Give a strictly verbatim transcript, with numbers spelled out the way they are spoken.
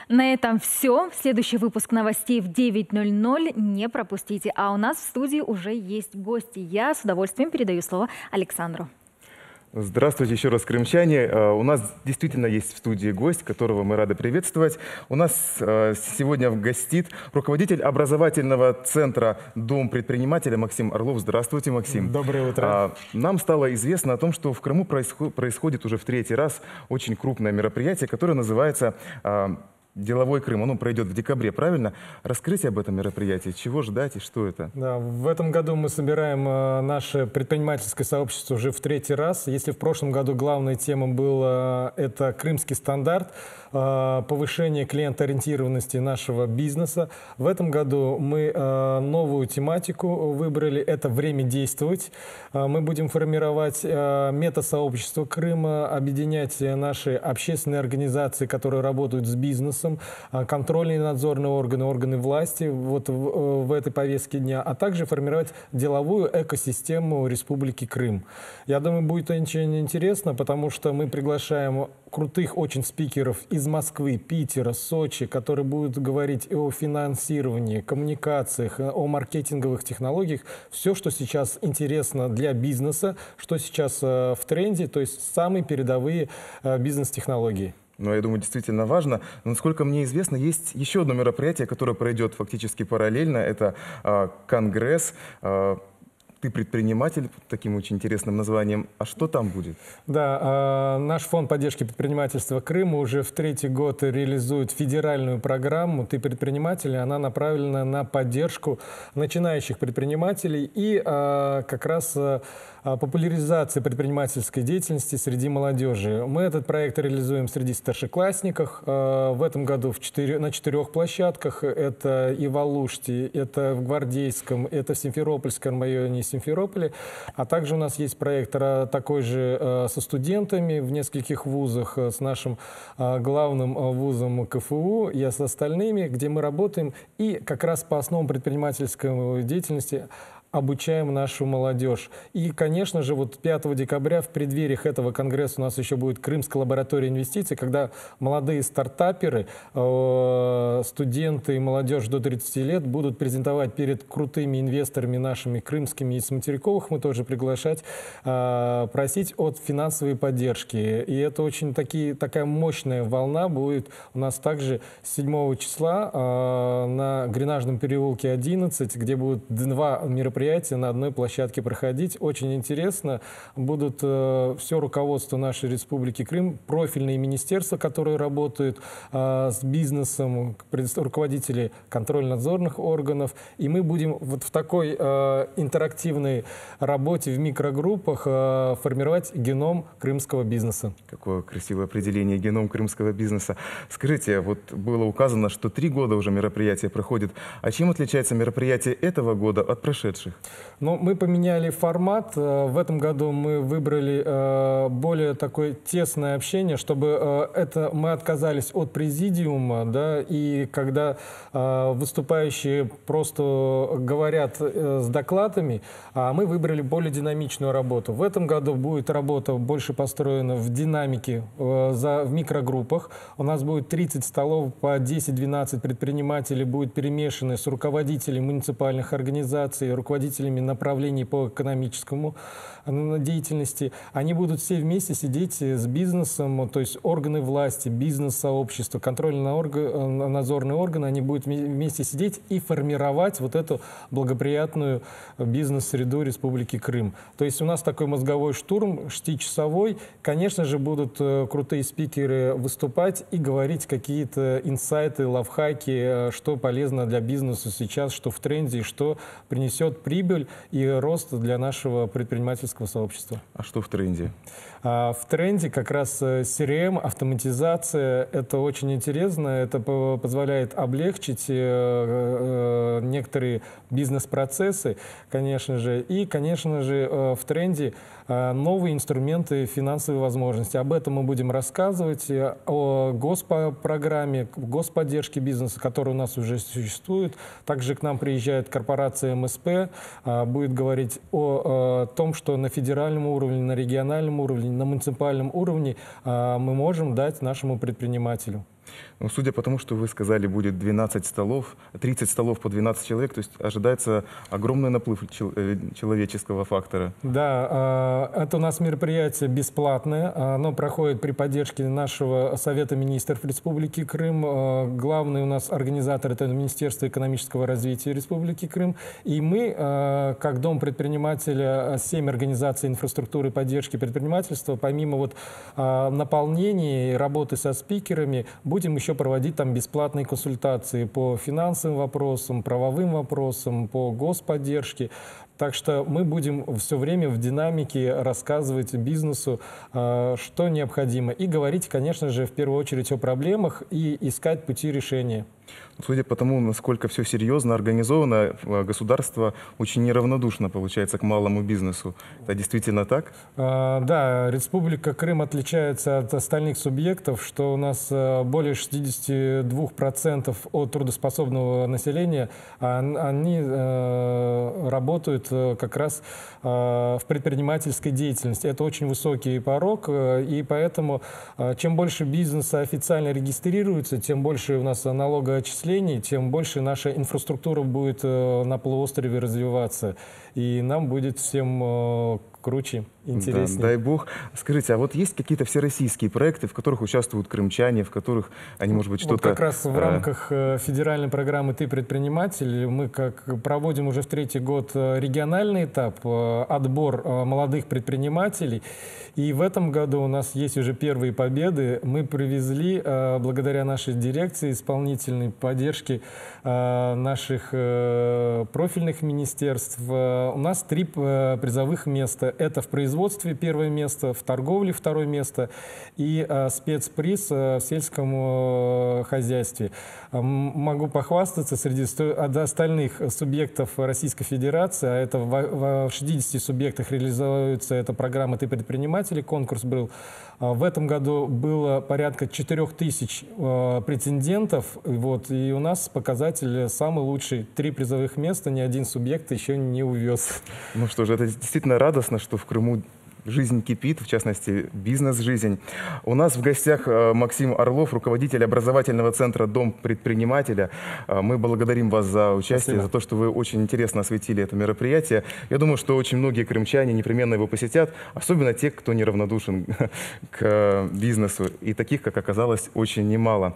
На этом все. Следующий выпуск новостей в девять ноль ноль не пропустите. А у нас в студии уже есть гости. Я с удовольствием передаю слово Александру. Здравствуйте еще раз, крымчане. У нас действительно есть в студии гость, которого мы рады приветствовать. У нас сегодня гостит руководитель образовательного центра «Дом предпринимателя» Максим Орлов. Здравствуйте, Максим. Доброе утро. Нам стало известно о том, что в Крыму происходит уже в третий раз очень крупное мероприятие, которое называется «Деловой Крым». Оно пройдет в декабре, правильно? Расскажите об этом мероприятии. Чего ждать и что это? Да, в этом году мы собираем э, наше предпринимательское сообщество уже в третий раз. Если в прошлом году главная тема была э, это крымский стандарт, э, повышение клиентоориентированности нашего бизнеса. В этом году мы э, новую тематику выбрали. Это время действовать. Э, мы будем формировать э, метасообщество Крыма, объединять наши общественные организации, которые работают с бизнесом, контрольные и надзорные органы, органы власти вот в, в этой повестке дня, а также формировать деловую экосистему Республики Крым. Я думаю, будет очень интересно, потому что мы приглашаем крутых очень спикеров из Москвы, Питера, Сочи, которые будут говорить и о финансировании, коммуникациях, о маркетинговых технологиях. Все, что сейчас интересно для бизнеса, что сейчас в тренде, то есть самые передовые бизнес-технологии. Ну, я думаю, действительно важно. Но, насколько мне известно, есть еще одно мероприятие, которое пройдет фактически параллельно. Это э, конгресс. Э, Ты предприниматель, таким очень интересным названием. А что там будет? Да, э, наш фонд поддержки предпринимательства Крыма уже в третий год реализует федеральную программу «Ты предприниматель». Она направлена на поддержку начинающих предпринимателей и э, как раз э, популяризации предпринимательской деятельности среди молодежи. Мы этот проект реализуем среди старшеклассников. Э, в этом году в четыре, на четырех площадках. Это и в Алуште, это в Гвардейском, это в Симферопольском районе, Симферополе. А также у нас есть проект такой же э, со студентами в нескольких вузах, э, с нашим э, главным э, вузом КФУ и с остальными, где мы работаем и как раз по основам предпринимательской деятельности обучаем нашу молодежь. И, конечно же, вот пятого декабря в преддвериях этого конгресса у нас еще будет Крымская лаборатория инвестиций, когда молодые стартаперы, э, студенты и молодежь до тридцати лет будут презентовать перед крутыми инвесторами нашими крымскими и с материковых, мы тоже приглашать, э, просить от финансовой поддержки. И это очень такие, такая мощная волна будет у нас также седьмого числа э, на Гренажном переулке одиннадцать, где будут два мероприятия на одной площадке проходить. Очень интересно. Будут э, все руководство нашей Республики Крым, профильные министерства, которые работают э, с бизнесом, руководители контрольно-надзорных органов. И мы будем вот в такой э, интерактивной работе в микрогруппах э, формировать геном крымского бизнеса. Какое красивое определение — геном крымского бизнеса. Скажите, вот было указано, что три года уже мероприятие проходит. А чем отличается мероприятие этого года от прошедших? Ну, мы поменяли формат. В этом году мы выбрали более такое тесное общение, чтобы это мы отказались от президиума, да, и когда выступающие просто говорят с докладами, а мы выбрали более динамичную работу. В этом году будет работа больше построена в динамике, в микрогруппах. У нас будет тридцать столов по десять-двенадцать предпринимателей, будет перемешаны с руководителями муниципальных организаций, руководителями направлений по экономическому деятельности. Они будут все вместе сидеть с бизнесом, то есть органы власти, бизнес-сообщество, контрольно-надзорные органы, они будут вместе сидеть и формировать вот эту благоприятную бизнес-среду Республики Крым. То есть у нас такой мозговой штурм, шестичасовой. Конечно же, будут крутые спикеры выступать и говорить какие-то инсайты, лайфхаки, что полезно для бизнеса сейчас, что в тренде, и что принесет прибыль и рост для нашего предпринимательского сообщества. А что в тренде? А в тренде как раз си ар эм, автоматизация. Это очень интересно. Это позволяет облегчить некоторые бизнес-процессы, конечно же. И, конечно же, в тренде новые инструменты финансовой возможности. Об этом мы будем рассказывать, о госпрограмме, господдержке бизнеса, которая у нас уже существует. Также к нам приезжает корпорация эм эс пэ, будет говорить о том, что на федеральном уровне, на региональном уровне, на муниципальном уровне мы можем дать нашему предпринимателю. Ну, судя по тому, что вы сказали, будет двенадцать столов, тридцать столов по двенадцать человек, то есть ожидается огромный наплыв чел- э, человеческого фактора. Да, э, это у нас мероприятие бесплатное. Оно проходит при поддержке нашего Совета министров Республики Крым. Э, Главный у нас организатор — это Министерство экономического развития Республики Крым. И мы, э, как Дом предпринимателя, семь организаций инфраструктуры и поддержки предпринимательства, помимо вот э, наполнения и работы со спикерами, будем еще проводить там бесплатные консультации по финансовым вопросам, правовым вопросам, по господдержке. Так что мы будем все время в динамике рассказывать бизнесу, э, что необходимо. И говорить, конечно же, в первую очередь о проблемах и искать пути решения. Судя по тому, насколько все серьезно организовано, государство очень неравнодушно, получается, к малому бизнесу. Это действительно так? А, Да, Республика Крым отличается от остальных субъектов, что у нас а, более шестидесяти двух процентов от трудоспособного населения, а, они а, работают а, как раз а, в предпринимательской деятельности. Это очень высокий порог, а, и поэтому а, чем больше бизнеса официально регистрируется, тем больше у нас налогоотчислений, тем больше наша инфраструктура будет э, на полуострове развиваться. И нам будет всем э, круче, интереснее. Да, дай бог. Скажите, а вот есть какие-то всероссийские проекты, в которых участвуют крымчане, в которых они, может быть, что-то... Вот как раз в э, рамках э, федеральной программы «Ты предприниматель» мы как проводим уже в третий год э, региональный этап, э, отбор э, молодых предпринимателей. И в этом году у нас есть уже первые победы. Мы привезли, э, благодаря нашей дирекции исполнительной поддержки э, наших э, профильных министерств, э, у нас три э, призовых места. Это в производстве первое место, в торговле второе место и э, спецприз э, в сельском э, хозяйстве. Э, могу похвастаться, среди сто, остальных субъектов Российской Федерации, а это в, в шестидесяти субъектах реализуется эта программа «Ты предприниматель», конкурс был. В этом году было порядка четырех тысяч э, претендентов, вот, и у нас показатель самый лучший. Три призовых места, ни один субъект еще не увез. Ну что же, это действительно радостно, что в Крыму жизнь кипит, в частности, бизнес-жизнь. У нас в гостях э, Максим Орлов, руководитель образовательного центра «Дом предпринимателя». Э, Мы благодарим вас за участие, Спасибо. за то, что вы очень интересно осветили это мероприятие. Я думаю, что очень многие крымчане непременно его посетят, особенно те, кто неравнодушен к бизнесу. И таких, как оказалось, очень немало.